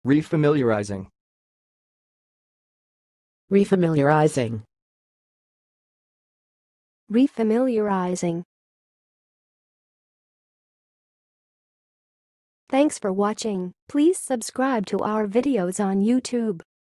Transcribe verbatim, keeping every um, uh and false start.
Refamiliarizing. Refamiliarizing. Refamiliarizing. Thanks for watching. Please subscribe to our videos on YouTube.